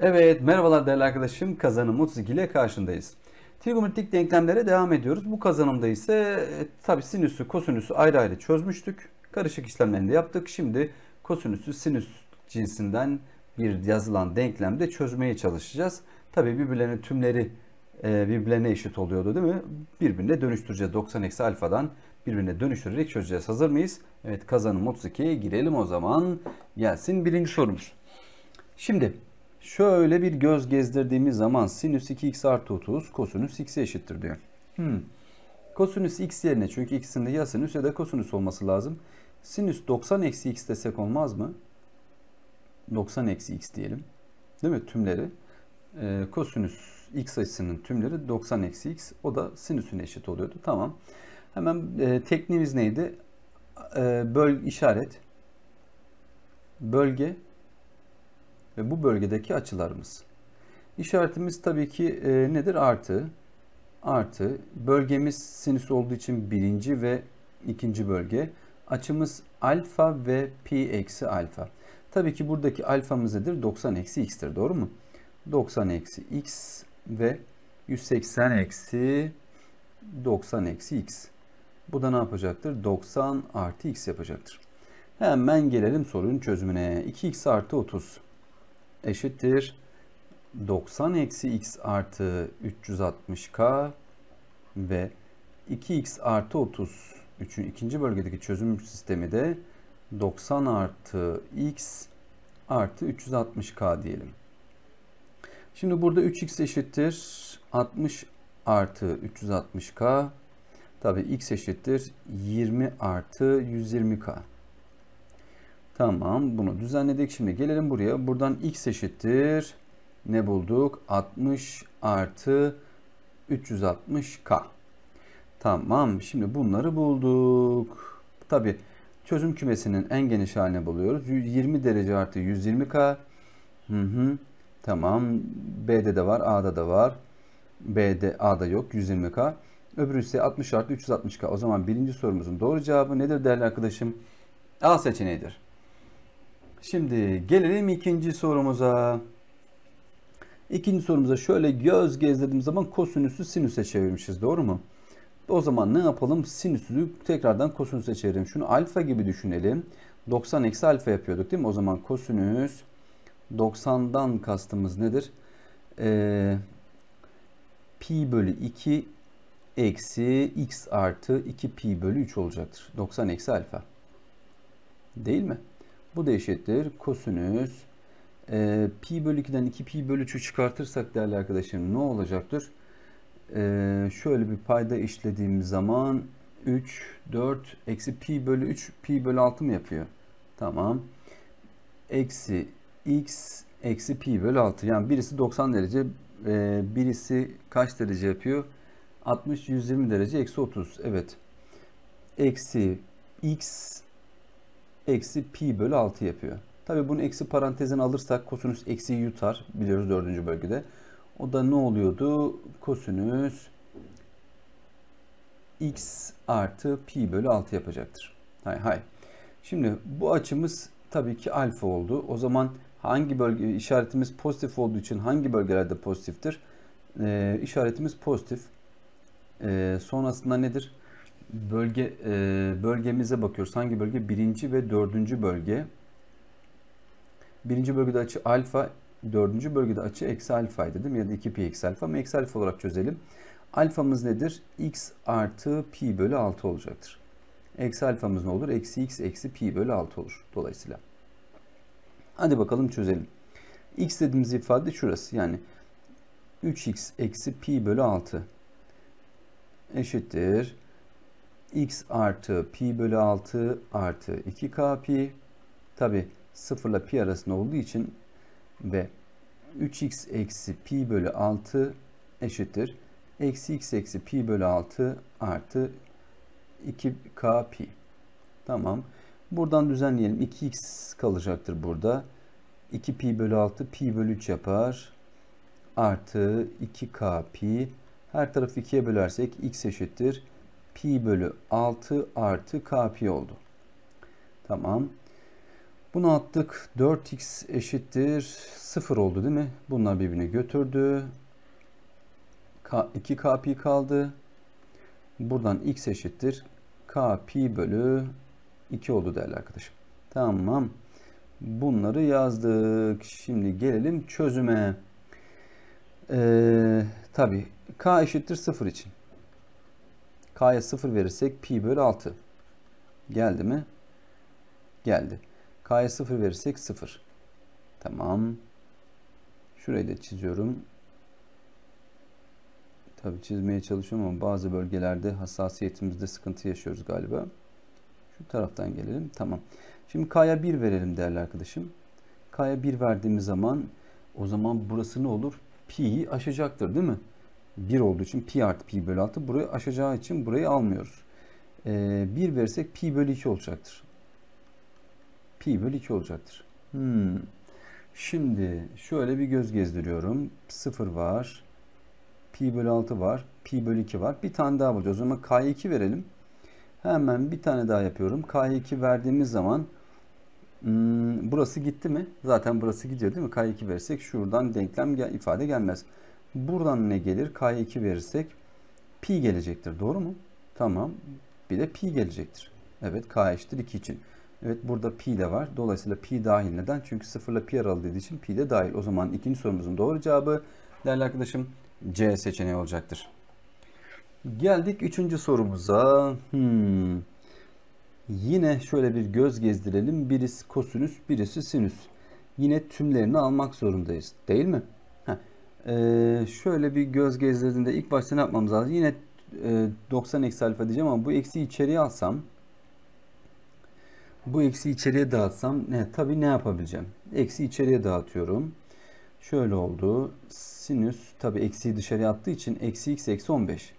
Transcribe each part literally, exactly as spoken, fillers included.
Evet, merhabalar değerli arkadaşım. Kazanım otuz iki ile karşındayız. Trigonometrik denklemlere devam ediyoruz. Bu kazanımda ise e, tabi sinüsü, kosinüsü ayrı ayrı çözmüştük. Karışık işlemlerini de yaptık. Şimdi kosinüsü sinüs cinsinden bir yazılan denklemde çözmeye çalışacağız. Tabi birbirlerinin tümleri e, birbirlerine eşit oluyordu değil mi? Birbirine dönüştüreceğiz. doksan eksi alfadan birbirine dönüştürerek çözeceğiz. Hazır mıyız? Evet, kazanım otuz ikiye girelim o zaman. Gelsin birinci sorumuz. Şimdi şöyle bir göz gezdirdiğimiz zaman sinüs iki x artı otuz kosinüs x'e eşittir diyor. Hmm. Kosinüs x yerine, çünkü ikisinde ya sinüs ya da kosinüs olması lazım. Sinüs doksan eksi x desek olmaz mı? doksan eksi x diyelim. Değil mi? Tümleri. Ee, kosinüs x açısının tümleri doksan eksi x. O da sinüsüne eşit oluyordu. Tamam. Hemen e, tekniğimiz neydi? E, böl işaret. Bölge. Ve bu bölgedeki açılarımız. İşaretimiz tabii ki e, nedir? Artı. Artı. Bölgemiz sinüs olduğu için birinci ve ikinci bölge. Açımız alfa ve pi eksi alfa. Tabii ki buradaki alfamız nedir? doksan eksi x'tir. Doğru mu? doksan eksi x ve yüz seksen eksi doksan eksi x. Bu da ne yapacaktır? doksan artı x yapacaktır. Hemen gelelim sorunun çözümüne. iki x artı otuz eşittir doksan eksi x artı üç yüz altmış k ve iki x artı otuz üçün ikinci bölgedeki çözüm sistemi de doksan artı x artı üç yüz altmış k diyelim. Şimdi burada üç x eşittir altmış artı üç yüz altmış k. Tabi x eşittir yirmi artı yüz yirmi k. Tamam, bunu düzenledik. Şimdi gelelim buraya. Buradan x eşittir. Ne bulduk? altmış artı üç yüz altmış k. Tamam. Şimdi bunları bulduk. Tabi çözüm kümesinin en geniş halini buluyoruz. yirmi derece artı yüz yirmi k. Hı hı. Tamam. B'de de var. A'da da var. B'de, A'da yok. yüz yirmi k. Öbürü ise altmış artı üç yüz altmış k. O zaman birinci sorumuzun doğru cevabı nedir değerli arkadaşım? A seçeneğidir. Şimdi gelelim ikinci sorumuza. İkinci sorumuza şöyle göz gezdirdiğimiz zaman kosinüsü sinüse çevirmişiz. Doğru mu? O zaman ne yapalım? Sinüsü tekrardan kosinüse çevirelim. Şunu alfa gibi düşünelim. doksan eksi alfa yapıyorduk değil mi? O zaman kosinüs doksandan kastımız nedir? Ee, pi bölü iki eksi x artı iki pi bölü üç olacaktır. doksan eksi alfa. Değil mi? Bu da eşittir. Kosinüs e, pi bölü ikiden iki pi bölü üçü çıkartırsak değerli arkadaşım ne olacaktır? E, şöyle bir payda işlediğimiz zaman üç, dört eksi pi bölü üç pi bölü altı mı yapıyor? Tamam. Eksi x eksi pi bölü altı. Yani birisi doksan derece, e, birisi kaç derece yapıyor? altmış, yüz yirmi derece, eksi otuz. Evet. Eksi x eksi pi bölü altı yapıyor. Tabi bunu eksi parantezine alırsak kosinüs eksiyi yutar. Biliyoruz dördüncü bölgede. O da ne oluyordu? Kosinüs x artı pi bölü altı yapacaktır. Hay hay. Şimdi bu açımız tabii ki alfa oldu. O zaman hangi bölge, işaretimiz pozitif olduğu için hangi bölgelerde pozitiftir? Ee, işaretimiz pozitif. Ee, sonrasında nedir? Bölge e, bölgemize bakıyoruz. Hangi bölge? Birinci ve dördüncü bölge. Birinci bölgede açı alfa, dördüncü bölgede açı eksi alfaydı değil mi? Ya da iki pi eksi alfa. Ama eksi alfa olarak çözelim. Alfamız nedir? X artı pi bölü altı olacaktır. Eksi alfamız ne olur? Eksi x eksi pi bölü altı olur. Dolayısıyla. Hadi bakalım çözelim. X dediğimiz ifade şurası. Yani üç x eksi pi bölü altı eşittir. X artı pi bölü altı artı iki k pi. Tabi sıfır ile pi arasında olduğu için ve üç x eksi pi bölü altı eşittir. Eksi x eksi pi bölü altı artı iki k pi. Tamam. Buradan düzenleyelim. iki x kalacaktır burada. iki pi bölü altı pi bölü üç yapar. Artı iki k pi. Her tarafı ikiye bölersek x eşittir. Pi bölü altı artı k pi oldu. Tamam. Bunu attık. dört x eşittir sıfır oldu değil mi? Bunlar birbirini götürdü. iki k pi kaldı. Buradan x eşittir k pi bölü iki oldu değerli arkadaşım. Tamam. Bunları yazdık. Şimdi gelelim çözüme. Ee, tabii k eşittir sıfır için. K'ya sıfır verirsek pi bölü altı. Geldi mi? Geldi. K'ya sıfır verirsek sıfır. Tamam. Şurayı da çiziyorum. Tabii çizmeye çalışıyorum ama bazı bölgelerde hassasiyetimizde sıkıntı yaşıyoruz galiba. Şu taraftan gelelim. Tamam. Şimdi K'ya bir verelim değerli arkadaşım. K'ya bir verdiğimiz zaman o zaman burası ne olur? Pi'yi aşacaktır değil mi? bir olduğu için pi artı pi bölü altı burayı aşacağı için burayı almıyoruz. Ee, bir verirsek pi bölü iki olacaktır. Pi bölü iki olacaktır. Hmm. Şimdi şöyle bir göz gezdiriyorum. sıfır var. Pi bölü altı var. Pi bölü iki var. Bir tane daha bulacağız. O zaman K'ya iki verelim. Hemen bir tane daha yapıyorum. K'ya iki verdiğimiz zaman hmm, burası gitti mi? Zaten burası gidiyor değil mi? K'ya iki verirsek şuradan denklem gel ifade gelmez. Buradan ne gelir? K'ya iki verirsek pi gelecektir. Doğru mu? Tamam. Bir de pi gelecektir. Evet, K eşittir iki için. Evet, burada pi de var. Dolayısıyla pi dahil. Neden? Çünkü sıfır ile pi aralı dediği için pi de dahil. O zaman ikinci sorumuzun doğru cevabı değerli arkadaşım C seçeneği olacaktır. Geldik üçüncü sorumuza. Hmm. Yine şöyle bir göz gezdirelim. Birisi kosinüs, birisi sinüs. Yine tümlerini almak zorundayız. Değil mi? Heh. Ee, şöyle bir göz gezdirdiğinde ilk başta ne yapmamız lazım? Yine e, doksan eksi alfa diyeceğim ama bu eksiği içeriye alsam, bu eksiği içeriye dağıtsam ne? Tabii ne yapabileceğim? Eksi içeriye dağıtıyorum. Şöyle oldu. Sinüs tabii eksiği dışarıya attığı için eksi x eksi on beş.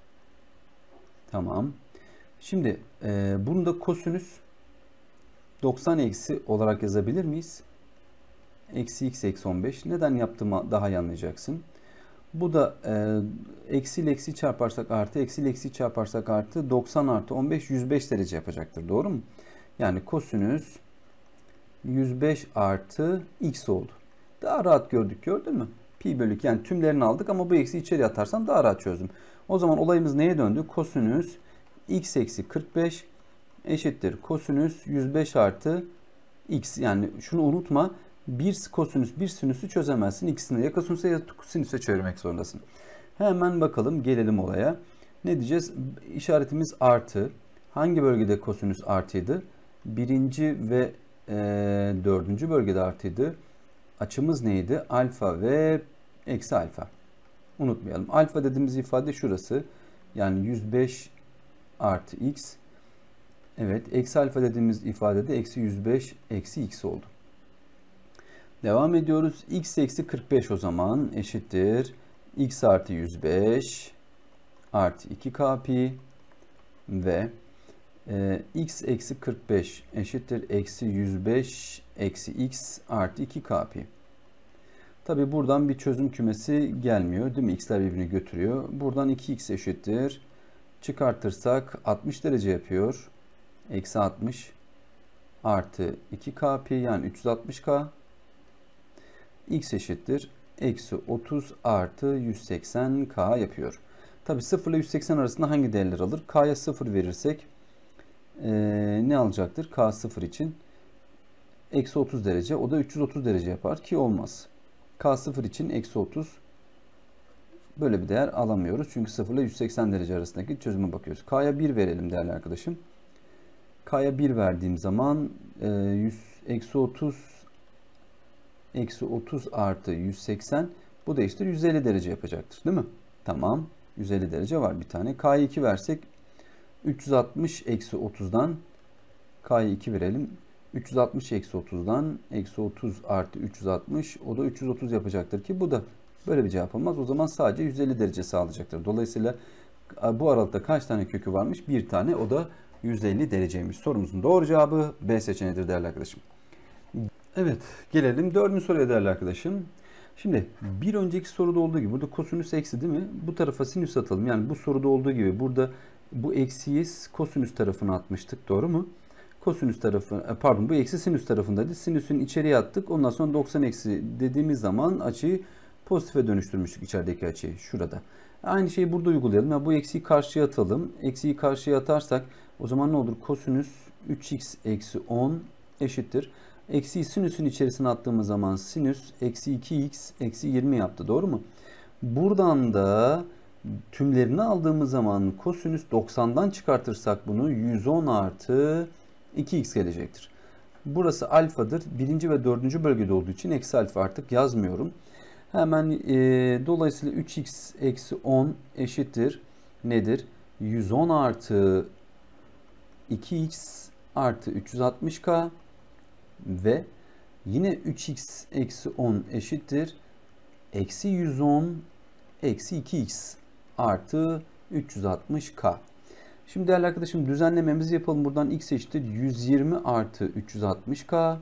Tamam. Şimdi e, bunu da kosinüs doksan eksi olarak yazabilir miyiz? Eksi x eksi on beş. Neden yaptığımı daha iyi anlayacaksın. Bu da e, eksi ile eksi çarparsak artı, eksi ile eksi çarparsak artı, doksan artı on beş yüz beş derece yapacaktır. Doğru mu? Yani kosinüs yüz beş artı x oldu. Daha rahat gördük, gördün mü? Pi bölü iki, yani tümlerini aldık ama bu eksi içeri atarsam daha rahat çözdüm. O zaman olayımız neye döndü? Kosinüs x eksi kırk beş eşittir kosinüs yüz beş artı x. Yani şunu unutma. Bir kosinüs bir sinüsü çözemezsin. İkisini ya kosinüse ya sinüse çevirmek zorundasın. Hemen bakalım, gelelim olaya. Ne diyeceğiz? İşaretimiz artı. Hangi bölgede kosinüs artıydı? Birinci ve e, dördüncü bölgede artıydı. Açımız neydi? Alfa ve eksi alfa. Unutmayalım. Alfa dediğimiz ifade şurası. Yani yüz beş artı x. Evet. Eksi alfa dediğimiz ifade de eksi yüz beş eksi x oldu. Devam ediyoruz. X eksi kırk beş o zaman eşittir. X artı yüz beş artı iki k pi ve e, x eksi kırk beş eşittir. Eksi yüz beş eksi x artı iki k pi. Tabi buradan bir çözüm kümesi gelmiyor. Değil mi? X'ler birbirini götürüyor. Buradan iki x eşittir. Çıkartırsak altmış derece yapıyor. Eksi altmış artı iki k pi, yani üç yüz altmış k. X eşittir. Eksi otuz artı yüz seksen k yapıyor. Tabi sıfır ile yüz seksen arasında hangi değerler alır? K'ya sıfır verirsek ee, ne alacaktır? K sıfır için eksi otuz derece. O da üç yüz otuz derece yapar ki olmaz. K sıfır için eksi otuz. Böyle bir değer alamıyoruz. Çünkü sıfır ile yüz seksen derece arasındaki çözüme bakıyoruz. K'ya bir verelim değerli arkadaşım. K'ya bir verdiğim zaman e, yüz, eksi otuz eksi otuz artı yüz seksen, bu da işte yüz elli derece yapacaktır. Değil mi? Tamam. yüz elli derece var bir tane. K'ya iki versek üç yüz altmış eksi otuzdan K'ya iki verelim. üç yüz altmış eksi otuzdan eksi otuz artı üç yüz altmış, o da üç yüz otuz yapacaktır ki bu da böyle bir cevap olmaz. O zaman sadece yüz elli derece sağlayacaktır. Dolayısıyla bu aralıkta kaç tane kökü varmış? Bir tane. O da yüz elli dereceymiş. Sorumuzun doğru cevabı B seçeneğidir değerli arkadaşım. Evet, gelelim dördüncü soruya değerli arkadaşım. Şimdi bir önceki soruda olduğu gibi burada kosinüs eksi değil mi? Bu tarafa sinüs atalım. Yani bu soruda olduğu gibi burada bu eksiyi kosinüs tarafına atmıştık. Doğru mu? kosinüs tarafı, pardon bu eksi sinüs tarafındaydı. Sinüsün içeriye attık. Ondan sonra doksan eksi dediğimiz zaman açıyı pozitife dönüştürmüştük, içerideki açıyı şurada. Aynı şeyi burada uygulayalım. Yani bu eksiyi karşıya atalım. Eksiyi karşıya atarsak o zaman ne olur? Kosinüs üç x eksi on eşittir. Eksiyi sinüsün içerisine attığımız zaman sinüs eksi iki x eksi yirmi yaptı. Doğru mu? Buradan da tümlerini aldığımız zaman kosinüs doksandan çıkartırsak bunu yüz on artı iki x gelecektir. Burası alfadır. Birinci ve dördüncü bölgede olduğu için eksi alfa artık yazmıyorum. Hemen e, dolayısıyla üç x eksi on eşittir. Nedir? yüz on artı iki x artı üç yüz altmış k ve yine üç x eksi on eşittir. Eksi yüz on eksi iki x artı üç yüz altmış k. Şimdi değerli arkadaşım düzenlememizi yapalım. Buradan x eşittir yüz yirmi artı üç yüz altmış k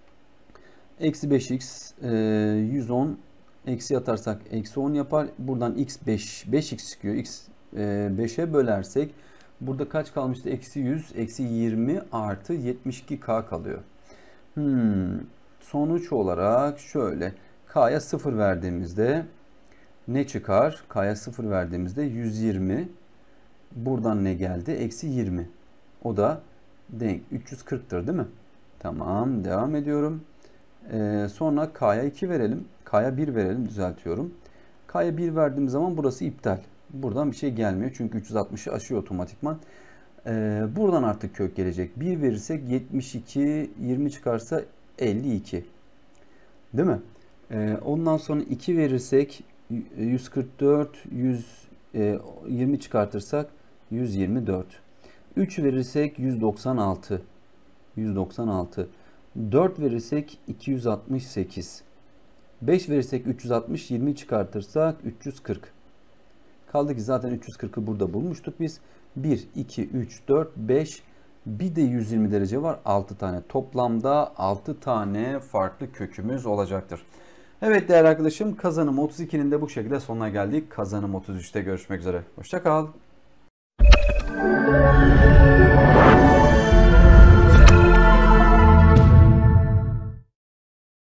eksi beş x e, yüz on eksi atarsak eksi on yapar. Buradan x beş, beş x çıkıyor. X e, beşe bölersek burada kaç kalmıştı? Eksi yüz eksi yirmi artı yetmiş iki k kalıyor. Hmm. Sonuç olarak şöyle k'ya sıfır verdiğimizde ne çıkar? K'ya sıfır verdiğimizde yüz yirmi. Buradan ne geldi? Eksi yirmi. O da denk üç yüz kırktır değil mi? Tamam. Devam ediyorum. Ee, sonra k'ya iki verelim. K'ya bir verelim. Düzeltiyorum. K'ya bir verdiğim zaman burası iptal. Buradan bir şey gelmiyor. Çünkü üç yüz altmışı aşıyor otomatikman. Ee, buradan artık kök gelecek. bir verirsek yetmiş iki, yirmi çıkarsa elli iki. Değil mi? Ee, ondan sonra iki verirsek yüz kırk dört, yüz yirmi çıkartırsak yüz yirmi dört. üç verirsek yüz doksan altı. yüz doksan altı. dört verirsek iki yüz altmış sekiz. beş verirsek üç yüz altmış, yirmi çıkartırsak üç yüz kırk. Kaldı ki zaten üç yüz kırkı burada bulmuştuk biz. bir, iki, üç, dört, beş. Bir de yüz yirmi derece var. altı tane. Toplamda altı tane farklı kökümüz olacaktır. Evet değerli arkadaşım, kazanım otuz ikinin de bu şekilde sonuna geldik. Kazanım otuz üçte görüşmek üzere. Hoşça kal.